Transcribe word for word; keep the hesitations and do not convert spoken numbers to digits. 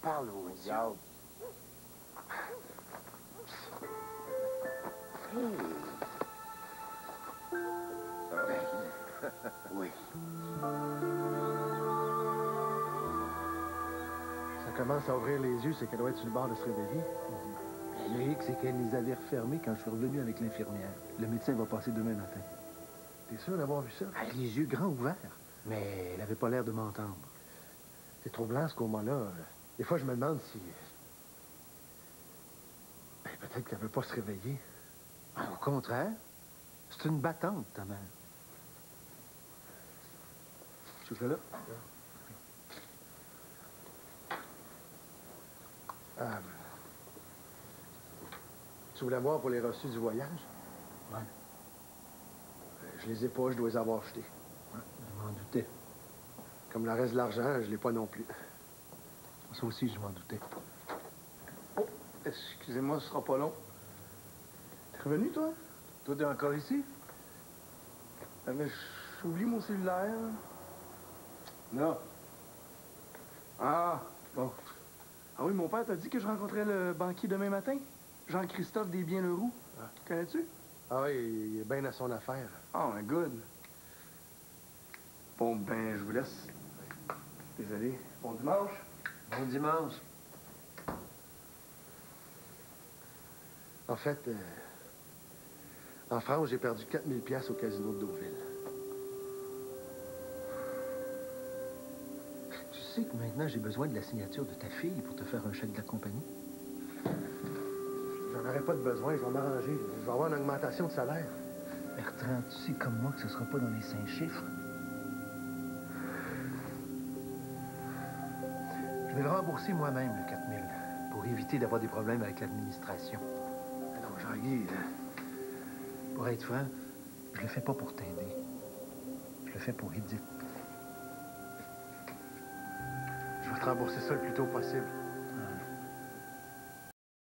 parle au diable. Hey. Ça va? Oui. Ça commence à ouvrir les yeux, c'est qu'elle doit être sur le bord de se réveiller. Le hic, c'est qu'elle les avait refermés quand je suis revenu avec l'infirmière. Le médecin va passer demain matin. T'es sûr d'avoir vu ça? Elle a les yeux grands ouverts, mais elle avait pas l'air de m'entendre. C'est troublant, ce coma-là. Des fois, je me demande si... Ben, peut-être qu'elle veut pas se réveiller. Ah, au contraire, c'est une battante, ta mère. Je suis là. Euh, tu voulais voir pour les reçus du voyage? Ouais. Je les ai pas, je dois les avoir achetés. Ouais, je m'en doutais. Comme le reste de l'argent, je l'ai pas non plus. Ça aussi, je m'en doutais. Oh, excusez-moi, ce sera pas long. T'es revenu, toi? Toi, t'es encore ici? Ah, mais j'oublie mon cellulaire. Non. Ah, bon. Ah oui, mon père t'a dit que je rencontrais le banquier demain matin? Jean-Christophe Desbiens-Leroux. Ah. Connais-tu? Ah oui, il est bien à son affaire. Ah, oh, good. Bon, ben, je vous laisse. Désolé. Bon dimanche. Bon dimanche. En fait, euh, en France, j'ai perdu quatre mille piastres au casino de Deauville. Tu sais que maintenant, j'ai besoin de la signature de ta fille pour te faire un chèque de la compagnie? J'en aurais pas de besoin, je vais m'arranger. Je vais avoir une augmentation de salaire. Bertrand, tu sais comme moi que ce sera pas dans les cinq chiffres. Je vais le rembourser moi-même, le quatre mille, pour éviter d'avoir des problèmes avec l'administration. Alors, Jean-Guy, Pour être franc, je le fais pas pour t'aider. Je le fais pour Edith. je vais te rembourser ça le plus tôt possible.